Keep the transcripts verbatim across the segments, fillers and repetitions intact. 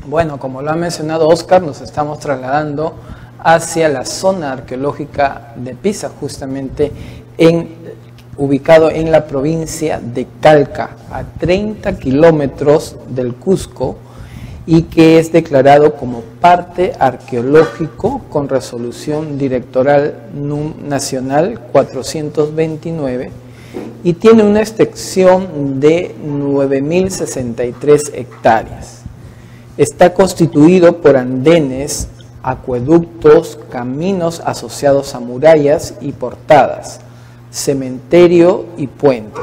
Bueno, como lo ha mencionado Oscar, nos estamos trasladando hacia la zona arqueológica de Pisa, justamente en, ubicado en la provincia de Calca, a treinta kilómetros del Cusco, y que es declarado como parte arqueológico con resolución directoral nacional cuatrocientos veintinueve y tiene una extensión de nueve mil sesenta y tres hectáreas. Está constituido por andenes, acueductos, caminos asociados a murallas y portadas, cementerio y puentes.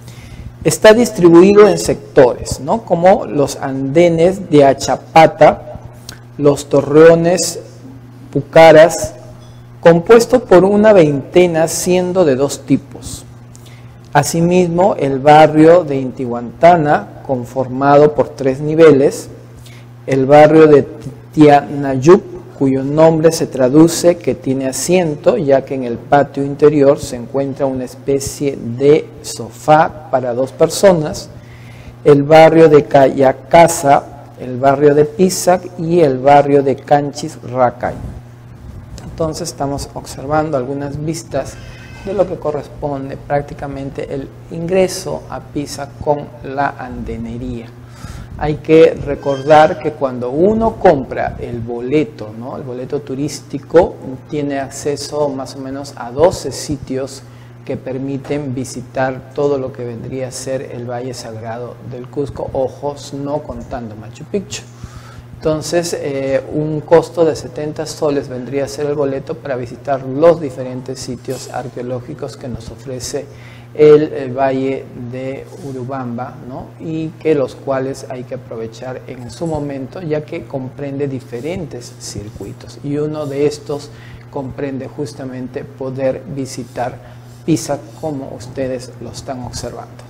Está distribuido en sectores, ¿no? Como los andenes de Achapata, los torreones Pucaras, compuesto por una veintena siendo de dos tipos. Asimismo, el barrio de Intihuantana, conformado por tres niveles, el barrio de Tianayup, cuyo nombre se traduce que tiene asiento, ya que en el patio interior se encuentra una especie de sofá para dos personas, el barrio de Cayacasa, el barrio de Pisac y el barrio de Canchis Racay. Entonces estamos observando algunas vistas de lo que corresponde prácticamente el ingreso a Pisac con la andenería. Hay que recordar que cuando uno compra el boleto, ¿no? El boleto turístico, tiene acceso más o menos a doce sitios que permiten visitar todo lo que vendría a ser el Valle Sagrado del Cusco, ojos no contando Machu Picchu. Entonces, eh, un costo de setenta soles vendría a ser el boleto para visitar los diferentes sitios arqueológicos que nos ofrece el, el Valle de Urubamba, ¿no? Y que los cuales hay que aprovechar en su momento, ya que comprende diferentes circuitos. Y uno de estos comprende justamente poder visitar Pisa como ustedes lo están observando.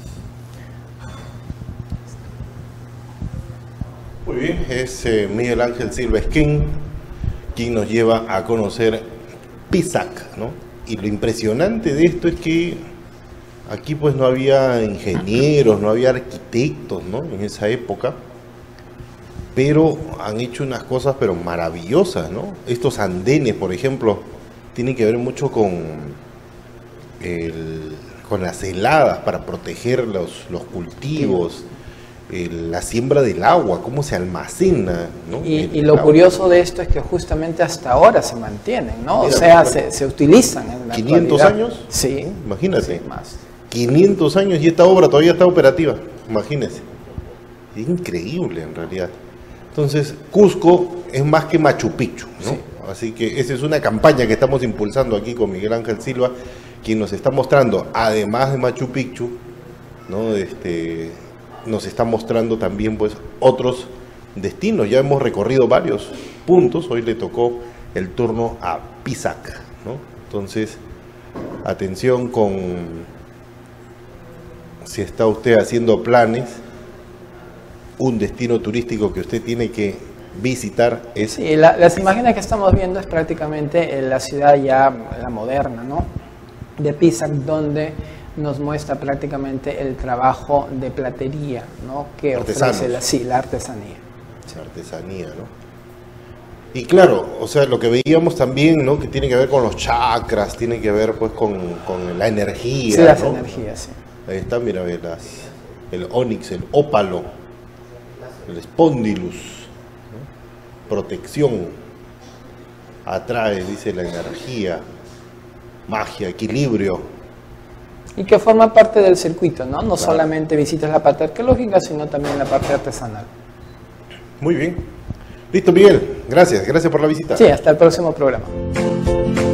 Muy bien, es eh, Miguel Ángel Silva Esquén quien nos lleva a conocer Pisac, ¿no? Y lo impresionante de esto es que aquí pues no había ingenieros, no había arquitectos, ¿no? En esa época, pero han hecho unas cosas pero maravillosas, ¿no? Estos andenes, por ejemplo, tienen que ver mucho con, el, con las heladas para proteger los, los cultivos. El, la siembra del agua, cómo se almacena, ¿no? Y, y lo agua. curioso de esto es que justamente hasta ahora se mantienen, ¿no? Mira, o sea, se, se utilizan en la ¿quinientos actualidad. años? Sí. Imagínate. Sí, más. quinientos años y esta obra todavía está operativa, imagínense. Es increíble en realidad. Entonces, Cusco es más que Machu Picchu, ¿no? Sí. Así que esa es una campaña que estamos impulsando aquí con Miguel Ángel Silva, quien nos está mostrando, además de Machu Picchu, ¿no? Este... nos está mostrando también pues otros destinos. Ya hemos recorrido varios puntos, hoy le tocó el turno a Pisac, ¿no? Entonces, atención con si está usted haciendo planes, un destino turístico que usted tiene que visitar es... Sí, la, las imágenes que estamos viendo es prácticamente en la ciudad ya, la moderna, ¿no? De Pisac, donde nos muestra prácticamente el trabajo de platería, ¿no? Que Artesanos. ofrece la, sí, la artesanía. Sí. Artesanía, ¿no? Y claro, o sea, lo que veíamos también, ¿no? Que tiene que ver con los chakras, tiene que ver pues con, con la energía. Sí, las ¿no? energías, sí. Ahí está, mira, las, el ónix, el ópalo, el espondilus, ¿no? Protección, atrae, dice la energía, magia, equilibrio. Y que forma parte del circuito, ¿no? No claro. solamente visitas la parte arqueológica, sino también la parte artesanal. Muy bien. Listo, Miguel. Gracias. Gracias por la visita. Sí, hasta el próximo programa.